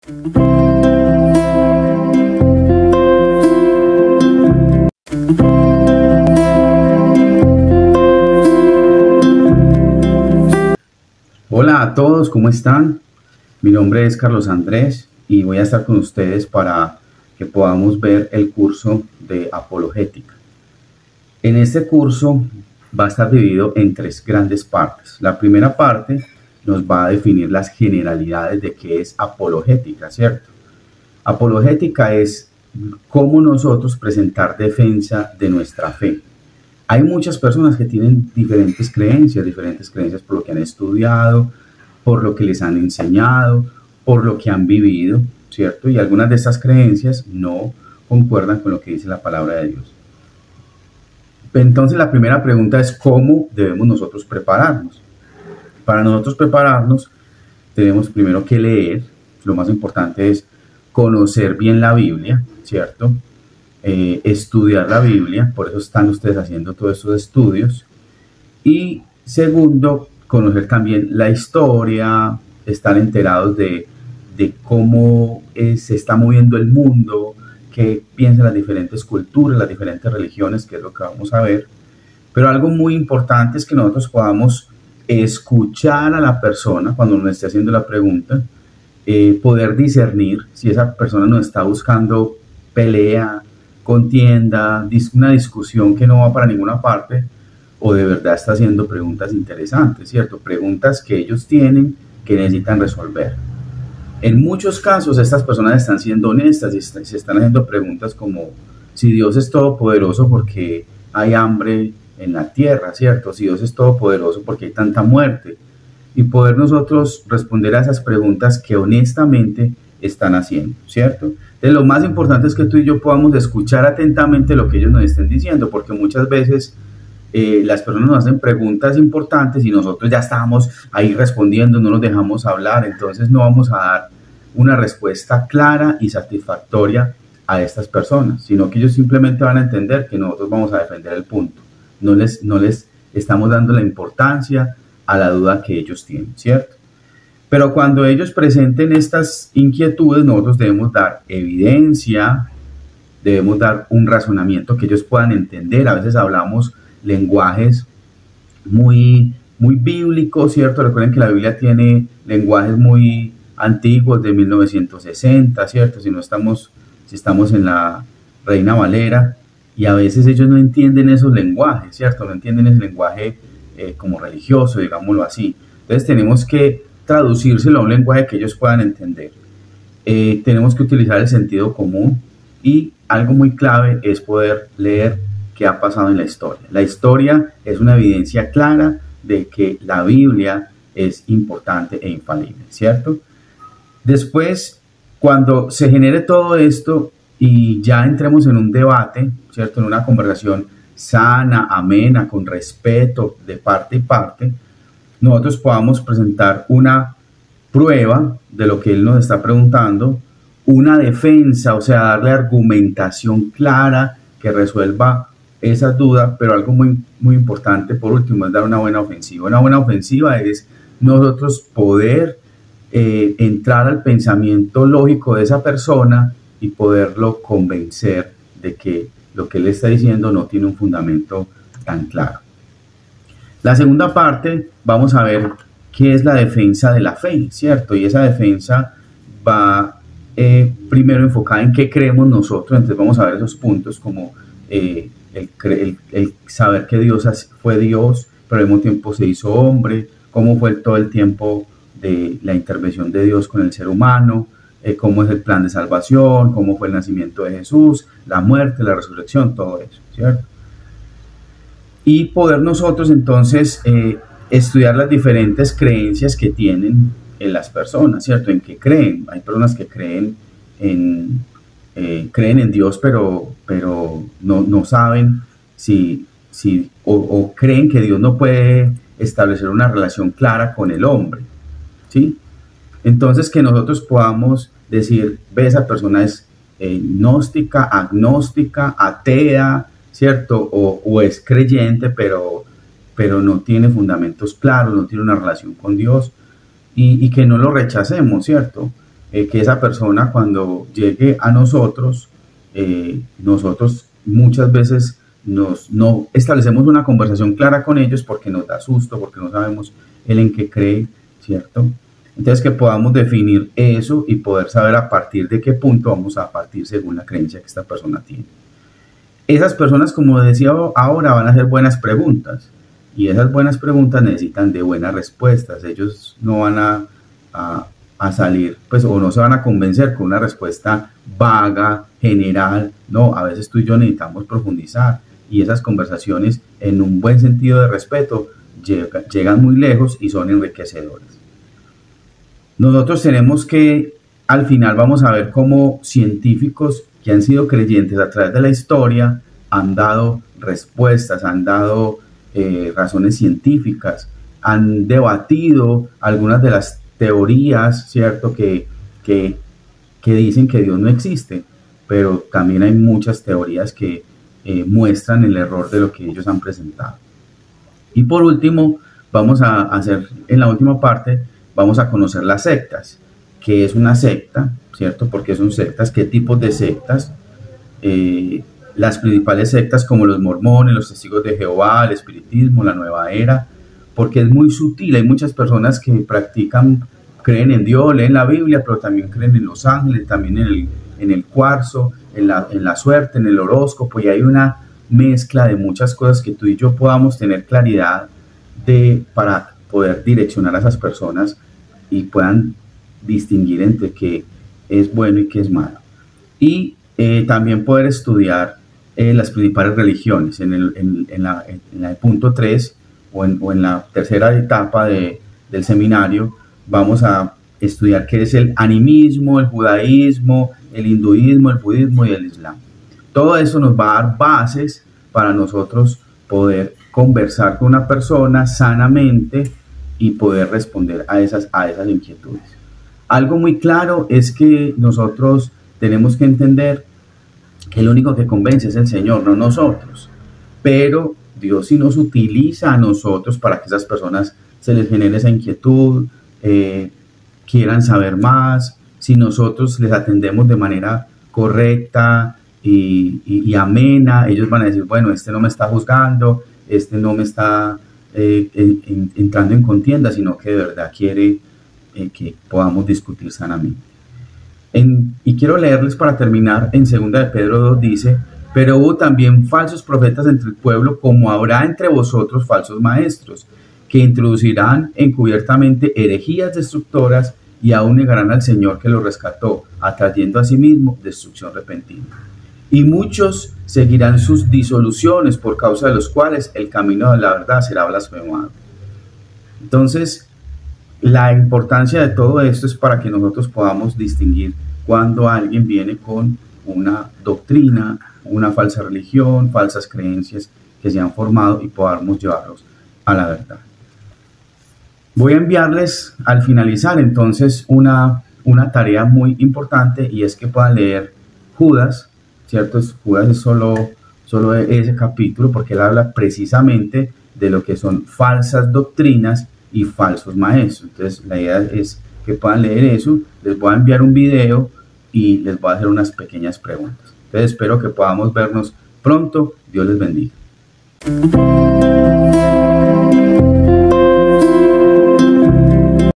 Hola a todos, ¿cómo están? Mi nombre es Carlos Andrés y voy a estar con ustedes para que podamos ver el curso de apologética. En este curso va a estar dividido en tres grandes partes. La primera parte nos va a definir las generalidades de qué es apologética, ¿cierto? Apologética es cómo nosotros presentar defensa de nuestra fe. Hay muchas personas que tienen diferentes creencias por lo que han estudiado, por lo que les han enseñado, por lo que han vivido, ¿cierto? Y algunas de estas creencias no concuerdan con lo que dice la palabra de Dios. Entonces la primera pregunta es ¿cómo debemos nosotros prepararnos? Para nosotros prepararnos tenemos primero que leer. Lo más importante es conocer bien la Biblia, ¿cierto? Estudiar la Biblia, por eso están ustedes haciendo todos estos estudios. Y segundo, conocer también la historia, estar enterados de cómo se está moviendo el mundo, qué piensan las diferentes culturas, las diferentes religiones, que es lo que vamos a ver. Pero algo muy importante es que nosotros podamos escuchar a la persona cuando nos esté haciendo la pregunta, poder discernir si esa persona nos está buscando pelea, contienda, una discusión que no va para ninguna parte, o de verdad está haciendo preguntas interesantes, ¿cierto? Preguntas que ellos tienen que necesitan resolver. En muchos casos estas personas están siendo honestas y se están haciendo preguntas como si Dios es todopoderoso porque hay hambre en la tierra, ¿cierto? Si Dios es todopoderoso porque hay tanta muerte. Y poder nosotros responder a esas preguntas que honestamente están haciendo, ¿cierto? Entonces, lo más importante es que tú y yo podamos escuchar atentamente lo que ellos nos estén diciendo, porque muchas veces las personas nos hacen preguntas importantes y nosotros ya estamos ahí respondiendo, no nos dejamos hablar, entonces no vamos a dar una respuesta clara y satisfactoria a estas personas, sino que ellos simplemente van a entender que nosotros vamos a defender el punto, no les estamos dando la importancia a la duda que ellos tienen, ¿cierto? Pero cuando ellos presenten estas inquietudes, nosotros debemos dar evidencia, debemos dar un razonamiento que ellos puedan entender. A veces hablamos lenguajes muy bíblicos, ¿cierto? Recuerden que la Biblia tiene lenguajes muy antiguos de 1960, ¿cierto? Si estamos en la Reina Valera, y a veces ellos no entienden esos lenguajes, ¿cierto? No entienden ese lenguaje como religioso, digámoslo así. Entonces tenemos que traducírselo a un lenguaje que ellos puedan entender. Tenemos que utilizar el sentido común y algo muy clave es poder leer qué ha pasado en la historia. La historia es una evidencia clara de que la Biblia es importante e infalible, ¿cierto? Después, cuando se genere todo esto y ya entremos en un debate, ¿cierto? En una conversación sana, amena, con respeto de parte y parte, nosotros podamos presentar una prueba de lo que él nos está preguntando, una defensa, o sea, darle argumentación clara que resuelva esas dudas, pero algo muy importante por último es dar una buena ofensiva. Una buena ofensiva es nosotros poder entrar al pensamiento lógico de esa persona y poderlo convencer de que lo que él está diciendo no tiene un fundamento tan claro. La segunda parte, vamos a ver qué es la defensa de la fe, ¿cierto? Y esa defensa va primero enfocada en qué creemos nosotros. Entonces vamos a ver esos puntos como el saber que Dios fue Dios, pero al mismo tiempo se hizo hombre, cómo fue todo el tiempo de la intervención de Dios con el ser humano, cómo es el plan de salvación, cómo fue el nacimiento de Jesús, la muerte, la resurrección, todo eso, ¿cierto? Y poder nosotros entonces estudiar las diferentes creencias que tienen en las personas, ¿cierto? En qué creen. Hay personas que creen en Dios, pero no saben o creen que Dios no puede establecer una relación clara con el hombre, ¿sí? Entonces que nosotros podamos decir, ve, esa persona es gnóstica, agnóstica, atea, ¿cierto? O es creyente, pero no tiene fundamentos claros, no tiene una relación con Dios, y que no lo rechacemos, ¿cierto? que esa persona cuando llegue a nosotros, nosotros muchas veces no establecemos una conversación clara con ellos porque nos da susto, porque no sabemos el en qué cree, ¿cierto? Entonces que podamos definir eso y poder saber a partir de qué punto vamos a partir según la creencia que esta persona tiene. Esas personas, como decía ahora, van a hacer buenas preguntas y esas buenas preguntas necesitan de buenas respuestas. Ellos no van a salir, pues, o no se van a convencer con una respuesta vaga, general. No, a veces tú y yo necesitamos profundizar y esas conversaciones en un buen sentido de respeto llegan muy lejos y son enriquecedoras. Nosotros tenemos que, al final vamos a ver cómo científicos que han sido creyentes a través de la historia han dado respuestas, han dado razones científicas, han debatido algunas de las teorías, ¿cierto? Que dicen que Dios no existe, pero también hay muchas teorías que muestran el error de lo que ellos han presentado. Y por último, vamos a hacer, en la última parte, vamos a conocer las sectas. ¿Qué es una secta? ¿Cierto? ¿Por qué son sectas? ¿Qué tipos de sectas? Las principales sectas como los mormones, los testigos de Jehová, el espiritismo, la nueva era, porque es muy sutil. Hay muchas personas que creen en Dios, leen la Biblia, pero también creen en los ángeles, también en el cuarzo, en la suerte, en el horóscopo, y hay una mezcla de muchas cosas que tú y yo podamos tener claridad para poder direccionar a esas personas y puedan distinguir entre qué es bueno y qué es malo. Y también poder estudiar las principales religiones. En el punto 3 o en la tercera etapa del seminario vamos a estudiar qué es el animismo, el judaísmo, el hinduismo, el budismo y el islam. Todo eso nos va a dar bases para nosotros poder conversar con una persona sanamente y poder responder a esas inquietudes. Algo muy claro es que nosotros tenemos que entender que el único que convence es el Señor, no nosotros. Pero Dios sí nos utiliza a nosotros para que esas personas se les genere esa inquietud, quieran saber más. Si nosotros les atendemos de manera correcta y amena, ellos van a decir, bueno, este no me está juzgando, este no me está entrando en contienda, sino que de verdad quiere que podamos discutir sanamente. Y quiero leerles para terminar, en 2 de Pedro 2 dice, pero hubo también falsos profetas entre el pueblo, como habrá entre vosotros falsos maestros, que introducirán encubiertamente herejías destructoras y aún negarán al Señor que los rescató, atrayendo a sí mismo destrucción repentina. Y muchos seguirán sus disoluciones, por causa de los cuales el camino de la verdad será blasfemado. Entonces, la importancia de todo esto es para que nosotros podamos distinguir cuando alguien viene con una doctrina, una falsa religión, falsas creencias que se han formado y podamos llevarlos a la verdad. Voy a enviarles al finalizar entonces una tarea muy importante, y es que puedan leer Judas, ¿cierto? Judas es solo ese capítulo, porque él habla precisamente de lo que son falsas doctrinas y falsos maestros. Entonces la idea es que puedan leer eso. Les voy a enviar un video y les voy a hacer unas pequeñas preguntas. Entonces espero que podamos vernos pronto. Dios les bendiga.